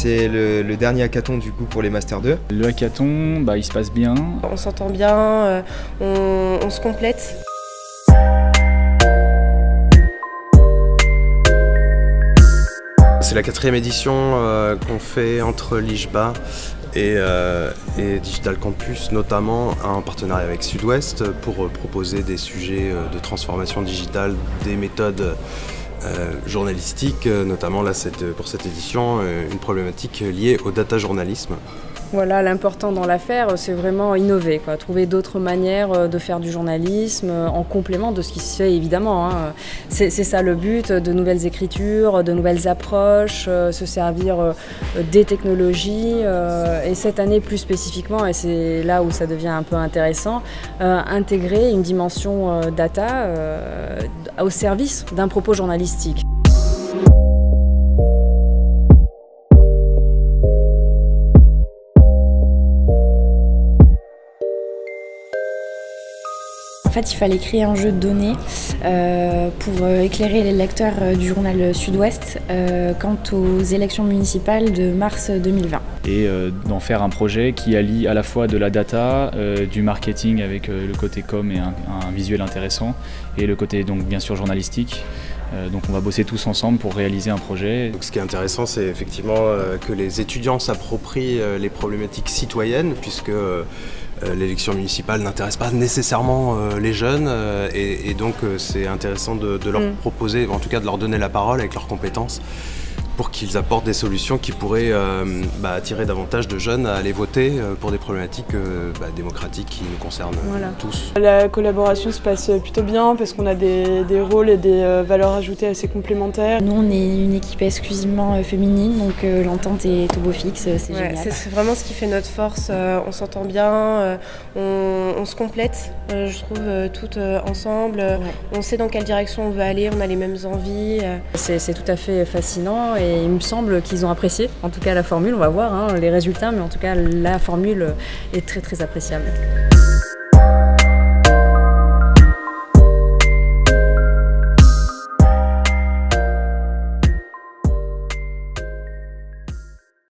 C'est le dernier hackathon du coup pour les Master 2. Le hackathon, il se passe bien. On s'entend bien, on se complète. C'est la 4e édition qu'on fait entre l'IJBA et Digital Campus, notamment en partenariat avec Sud-Ouest pour proposer des sujets de transformation digitale, des méthodes journalistiques, notamment là pour cette édition, une problématique liée au data journalisme. Voilà, l'important dans l'affaire, c'est vraiment innover, quoi. Trouver d'autres manières de faire du journalisme en complément de ce qui se fait évidemment, hein. C'est ça le but, de nouvelles écritures, de nouvelles approches, se servir des technologies et cette année plus spécifiquement, et c'est là où ça devient un peu intéressant, intégrer une dimension data au service d'un propos journalistique. En fait, il fallait créer un jeu de données pour éclairer les lecteurs du journal Sud-Ouest quant aux élections municipales de mars 2020. Et d'en faire un projet qui allie à la fois de la data, du marketing avec le côté com et un visuel intéressant, et le côté donc bien sûr journalistique. Donc on va bosser tous ensemble pour réaliser un projet. Donc ce qui est intéressant, c'est effectivement que les étudiants s'approprient les problématiques citoyennes, puisque l'élection municipale n'intéresse pas nécessairement les jeunes, et donc c'est intéressant de leur proposer, en tout cas de leur donner la parole avec leurs compétences, pour qu'ils apportent des solutions qui pourraient attirer davantage de jeunes à aller voter pour des problématiques démocratiques qui nous concernent tous. La collaboration se passe plutôt bien parce qu'on a des rôles et des valeurs ajoutées assez complémentaires. Nous, on est une équipe exclusivement féminine, donc l'entente est au beau fixe, c'est génial. C'est vraiment ce qui fait notre force, on s'entend bien, on se complète, je trouve, toutes ensemble. On sait dans quelle direction on veut aller, on a les mêmes envies. C'est tout à fait fascinant. Et il me semble qu'ils ont apprécié, en tout cas la formule, on va voir les résultats, mais en tout cas la formule est très très appréciable.